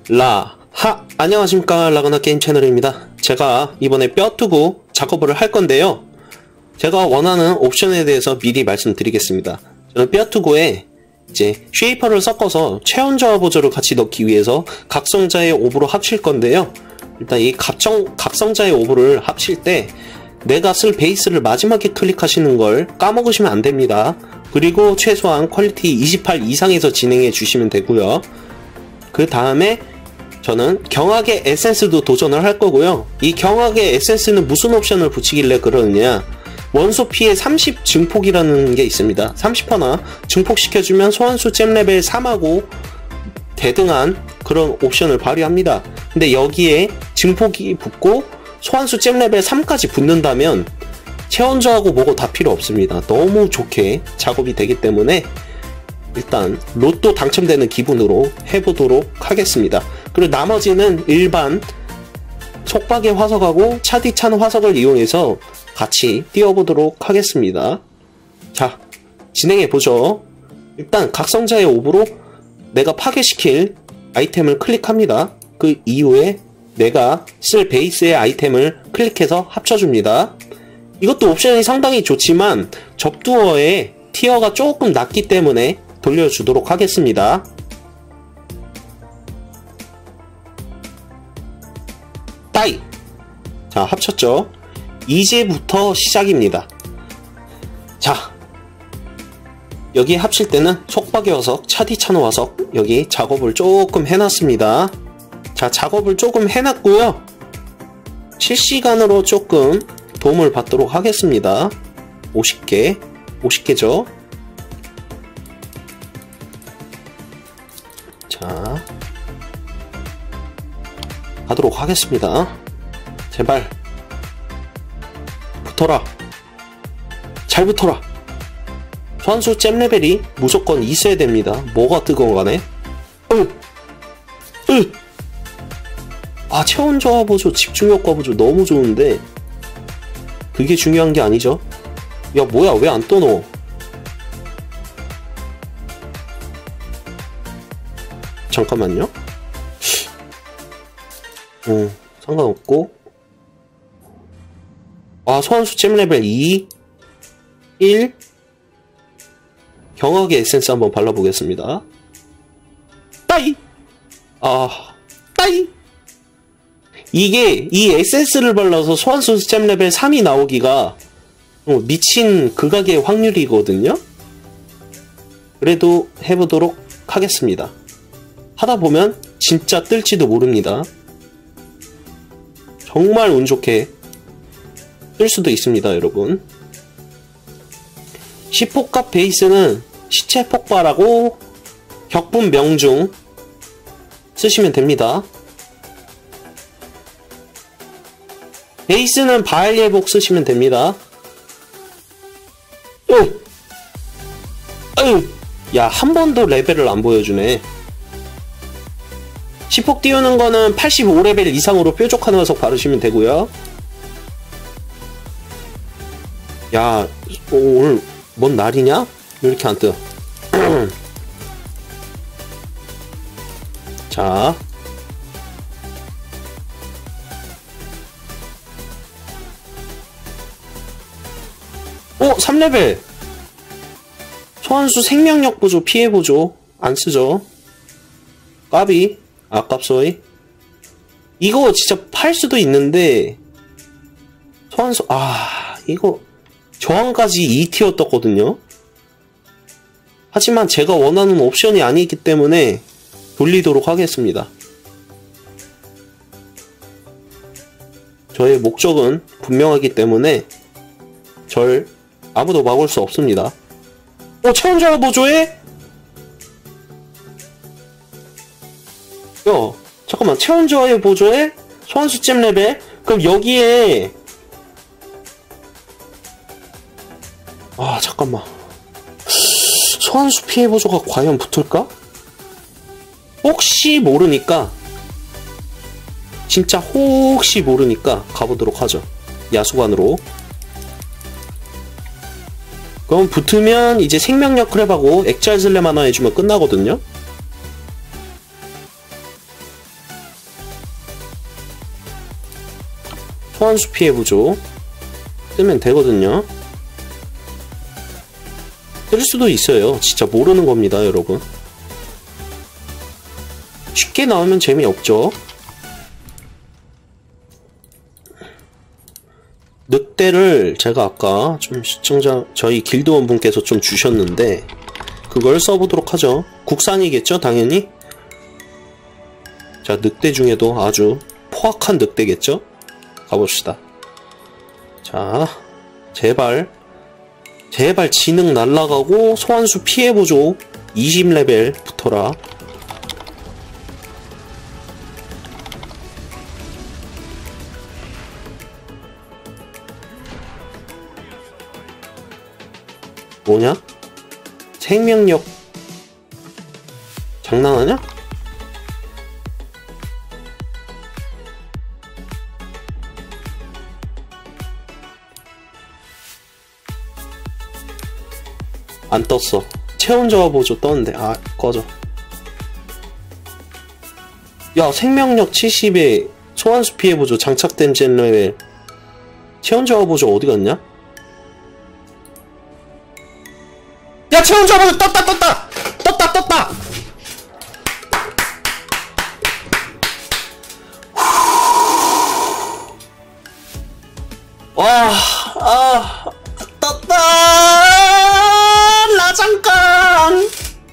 안녕하십니까. 라그나 게임 채널입니다. 제가 이번에 뼈 두고 작업을 할 건데요. 제가 원하는 옵션에 대해서 미리 말씀드리겠습니다. 저는 뼈 투고에 이제 쉐이퍼를 섞어서 체온저하 보조를 같이 넣기 위해서 각성자의 오브로 합칠 건데요. 일단 이 각성자의 오브를 합칠 때 내가 쓸 베이스를 마지막에 클릭하시는 걸 까먹으시면 안 됩니다. 그리고 최소한 퀄리티 28 이상에서 진행해 주시면 되고요. 그 다음에 저는 경악의 에센스도 도전을 할 거고요. 이 경악의 에센스는 무슨 옵션을 붙이길래 그러느냐, 원소 피해 30 증폭이라는 게 있습니다. 30%나 증폭시켜주면 소환수 잼 레벨 3하고 대등한 그런 옵션을 발휘합니다. 근데 여기에 증폭이 붙고 소환수 잼 레벨 3까지 붙는다면 체온저하고 뭐고 다 필요 없습니다. 너무 좋게 작업이 되기 때문에 일단 로또 당첨되는 기분으로 해보도록 하겠습니다. 그리고 나머지는 일반 속박의 화석하고 차디찬 화석을 이용해서 같이 띄워보도록 하겠습니다. 자, 진행해보죠. 일단 각성자의 오브로 내가 파괴시킬 아이템을 클릭합니다. 그 이후에 내가 쓸 베이스의 아이템을 클릭해서 합쳐줍니다. 이것도 옵션이 상당히 좋지만 접두어의 티어가 조금 낮기 때문에 돌려주도록 하겠습니다. 따이! 자, 합쳤죠? 이제부터 시작입니다. 자, 여기 합칠 때는 속박의 화석, 차디찬 화석 여기 작업을 조금 해놨습니다. 자, 작업을 조금 해놨고요. 실시간으로 조금 도움을 받도록 하겠습니다. 50개죠? 자, 가도록 하겠습니다. 제발 붙어라. 잘 붙어라. 소환수 잼 레벨이 무조건 있어야 됩니다. 뭐가 뜨거운 간에. 아, 체온저하 보조, 집중효과 보조 너무 좋은데 그게 중요한 게 아니죠. 야, 뭐야, 왜 안 떠? 잠깐만요. 상관없고. 아, 소환수 잼 레벨 2 1 경악의 에센스 한번 발라보겠습니다. 따이! 따이! 이게 이 에센스를 발라서 소환수 잼 레벨 3이 나오기가 미친 극악의 확률이거든요. 그래도 해보도록 하겠습니다. 하다보면 진짜 뜰지도 모릅니다. 정말 운 좋게 뜰 수도 있습니다, 여러분. 시폭값 베이스는 시체 폭발하고 격분 명중 쓰시면 됩니다. 베이스는 바알 예복 쓰시면 됩니다. 야, 한 번도 레벨을 안 보여주네. 시폭 띄우는 거는 85레벨 이상으로 뾰족한 화석 바르시면 되고요. 야, 오늘 뭔 날이냐? 왜 이렇게 안 떠? 자, 3레벨 소환수 생명력 보조, 피해 보조 안 쓰죠. 까비, 아깝소이. 이거 진짜 팔 수도 있는데 소환수, 이거 저항까지 2티어 떴거든요. 하지만 제가 원하는 옵션이 아니기 때문에 돌리도록 하겠습니다. 저의 목적은 분명하기 때문에 절 아무도 막을 수 없습니다. 체온저하 보조에? 야, 잠깐만, 체온저하의 보조에 소환수 잼 레벨? 그럼 여기에 잠깐만, 소환수 피해 보조가 과연 붙을까? 혹시 모르니까, 진짜 혹시 모르니까 가보도록 하죠. 야수관으로. 그럼 붙으면 이제 생명력 크랩하고 액잘 슬램 하나 해주면 끝나거든요. 소환수 피해보죠. 뜨면 되거든요. 뜰 수도 있어요. 진짜 모르는 겁니다, 여러분. 쉽게 나오면 재미없죠. 늑대를 제가 아까 좀 시청자, 저희 길드원 분께서 좀 주셨는데 그걸 써보도록 하죠. 국산이겠죠, 당연히. 자, 늑대 중에도 아주 포악한 늑대겠죠? 가봅시다. 자, 제발 지능 날라가고 소환수 피해보죠. 20레벨 붙어라. 뭐냐? 생명력 장난하냐? 안 떴어. 체온 저하 보조 떴는데. 아, 꺼져. 야, 생명력 70에 소환수 피해 보조 장착된 젠레벨. 체온 저하 보조 어디 갔냐? 야, 체온 저하 보조 떴다. 와, 떴다. 라장간.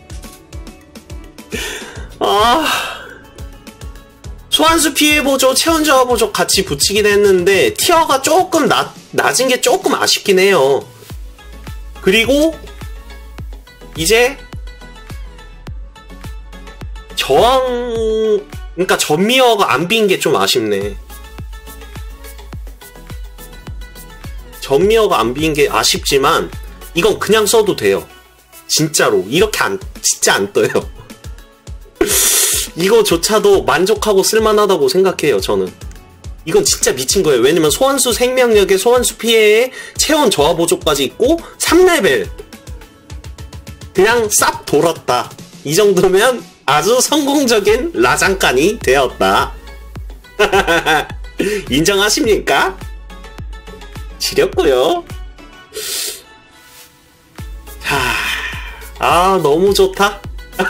소환수 피해보조, 체온 저하보조 같이 붙이긴 했는데 티어가 조금 낮은 게 조금 아쉽긴 해요. 그리고 이제 그러니까 전미어가 안 빈 게 좀 아쉽네. 전미어가 안 빈 게 아쉽지만 이건 그냥 써도 돼요. 진짜로 이렇게 진짜 안 떠요. 이거조차도 만족하고 쓸만하다고 생각해요. 저는 이건 진짜 미친 거예요. 왜냐면 소환수 생명력에 소환수 피해에 체온 저하 보조까지 있고 3레벨 그냥 싹 돌았다. 이 정도면 아주 성공적인 라장간이 되었다. 인정하십니까? 지렸고요. 너무 좋다.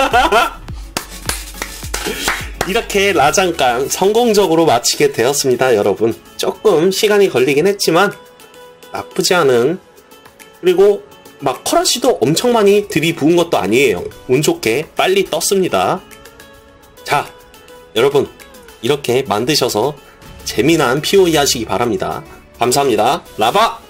이렇게 라장간 성공적으로 마치게 되었습니다, 여러분. 조금 시간이 걸리긴 했지만 나쁘지 않은, 그리고 막 커러시도 엄청 많이 들이부은 것도 아니에요. 운 좋게 빨리 떴습니다. 자, 여러분 이렇게 만드셔서 재미난 POE 하시기 바랍니다. 감사합니다. 라바!